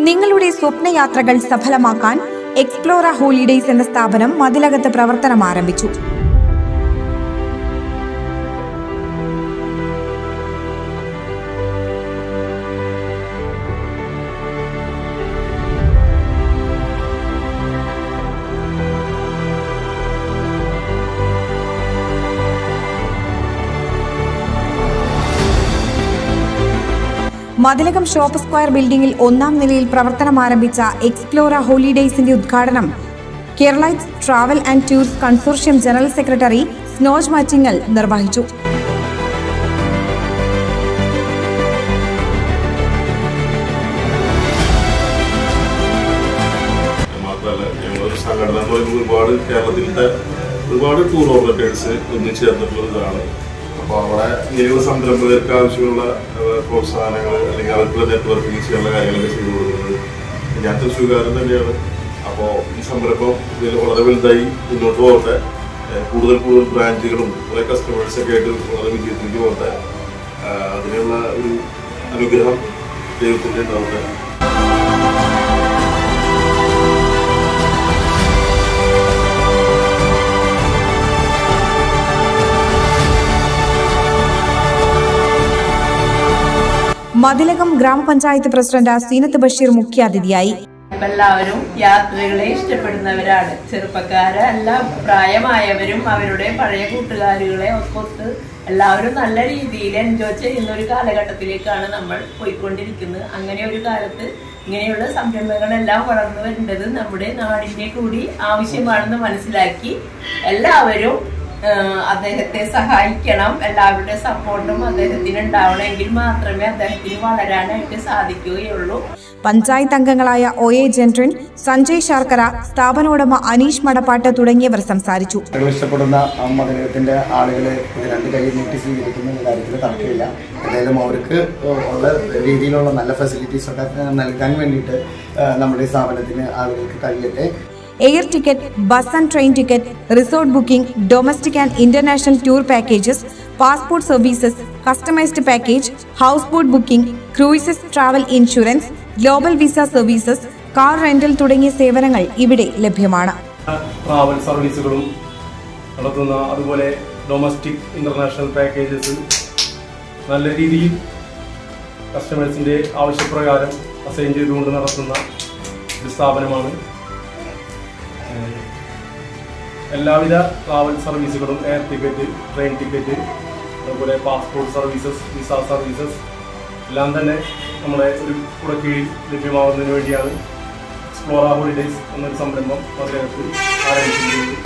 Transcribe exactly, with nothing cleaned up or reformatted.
നിങ്ങളുടെ സ്വപ്നയാത്രകൾ സഫലമാക്കാൻ എക്സ്പ്ലോറ ഹോളിഡേയ്സ് എന്ന സ്ഥാപനം മതിലകത്ത് പ്രവർത്തനം ആരംഭിച്ചു. മതിലകം ഷോപ്പ് സ്ക്വയർ ബിൽഡിംഗിൽ ഒന്നാം നിലയിൽ പ്രവർത്തനം ആരംഭിച്ച എക്സ്പ്ലോറ ഹോളിഡേയ്സിന്റെ ഉദ്ഘാടനം Keralites travel and tours consortium general secretary Snoj Mattingal നിർവഹിച്ചു. ഒരുപാട് കേരളത്തിലത്തെ ഒരുപാട് ടൂർ ഓപ്പറേറ്റേഴ്സ് ഒന്നിച്ചേർന്നിട്ടുള്ളതാണ്. അപ്പോൾ അവിടെ ഇങ്ങനെയുള്ള സംരംഭകർക്ക് ആവശ്യമുള്ള പ്രോത്സാഹനങ്ങൾ അല്ലെങ്കിൽ അവർക്കുള്ള നെറ്റ്വർക്കിംഗ് ചെയ്യാനുള്ള കാര്യങ്ങളൊക്കെ ചെയ്തു കൊടുക്കുന്നത് ഞാൻ തൃശ്ശൂർക്കാരൻ തന്നെയാണ്. അപ്പോൾ ഈ സംരംഭം ഇതിൽ വളരെ വലുതായി മുന്നോട്ട് പോകട്ടെ, കൂടുതൽ കൂടുതൽ ബ്രാഞ്ചുകളും കുറേ കസ്റ്റമേഴ്സൊക്കെ ആയിട്ട് വളരെ വിജയത്തിലേക്ക് പോകട്ടെ, അതിനുള്ള ഒരു അനുഗ്രഹം ദൈവത്തിൻ്റെ ഉണ്ടാവട്ടെ. മതിലകം ഗ്രാമപഞ്ചായത്ത് പ്രസിഡന്റ് സീനത്ത് ബഷീർ മുഖ്യാതിഥിയായി. എല്ലാവരും യാത്രകളെ ഇഷ്ടപ്പെടുന്നവരാണ്. ചെറുപ്പക്കാരല്ല, പ്രായമായവരും അവരുടെ പഴയ കൂട്ടുകാരികളെ ഒത്തൊത്ത് എല്ലാവരും നല്ല രീതിയിൽ എൻജോയ് ചെയ്യുന്ന ഒരു കാലഘട്ടത്തിലേക്കാണ് നമ്മൾ പോയിക്കൊണ്ടിരിക്കുന്നത്. അങ്ങനെ ഒരു കാലത്ത് ഇങ്ങനെയുള്ള സംരംഭങ്ങളെല്ലാം വളർന്നു വരേണ്ടത് നമ്മുടെ നാടിന്റെ കൂടി ആവശ്യമാണെന്ന് മനസ്സിലാക്കി എല്ലാവരും അദ്ദേഹത്തെ സഹായിക്കണം. എല്ലാവരുടെ സപ്പോർട്ടും അദ്ദേഹത്തിന് ഉണ്ടാവണമെങ്കിൽ മാത്രമേ അദ്ദേഹത്തിന് വളരാനായിട്ട് സാധിക്കുകയുള്ളൂ. പഞ്ചായത്ത് അംഗങ്ങളായ ഒ എ ജെൻട്രിൻ, സഞ്ജയ് ശർക്കര, സ്ഥാപനോടമ അനീഷ് മടപ്പാട്ട് തുടങ്ങിയവർ സംസാരിച്ചു. ഇഷ്ടപ്പെടുന്ന മതിലകത്തിന്റെ ആളുകളെ രണ്ട് കൈ നീട്ടി സ്വീകരിക്കുന്ന കാര്യത്തിൽ തർക്കമില്ല. എന്തായാലും അവർക്ക് ഉള്ള രീതിയിലുള്ള നല്ല ഫെസിലിറ്റീസ് ഒക്കെ നൽകാൻ വേണ്ടിയിട്ട് നമ്മുടെ സ്ഥാപനത്തിന് ആളുകൾക്ക് കഴിയട്ടെ. Air ticket, bus and train ticket, resort booking, domestic and international tour packages, passport services, customised package, house boat booking, cruises, travel insurance, global visa services, car rental തുടങ്ങിയ സേവനങ്ങൾ ഇവിടെ ലഭ്യമാണ്. ട്രാവൽ സർവീസുകളും നടത്തുന്ന, അതുപോലെ ഡൊമസ്റ്റിക് ഇന്റർനാഷണൽ പാക്കേജസ് നല്ല രീതിയിൽ കസ്റ്റമേഴ്സിന്റെ ആവശ്യപ്രകാരം അസൈൻ ചെയ്തുകൊണ്ട് നടത്തുന്ന ഒരു സ്ഥാപനമാണ്. എല്ലാവിധ ട്രാവൽ സർവീസുകളും, എയർ ടിക്കറ്റ്, ട്രെയിൻ ടിക്കറ്റ്, അതുപോലെ പാസ്പോർട്ട് സർവീസസ്, വിസ സർവീസസ് എല്ലാം തന്നെ നമ്മുടെ ഒരു കുടക്കീഴിൽ ലഭ്യമാകുന്നതിന് വേണ്ടിയാണ് എക്സ്പ്ലോറ ഹോളിഡേയ്സ് എന്നൊരു സംരംഭം മതിലകത്ത് ആരംഭിച്ചിരിക്കുന്നത്.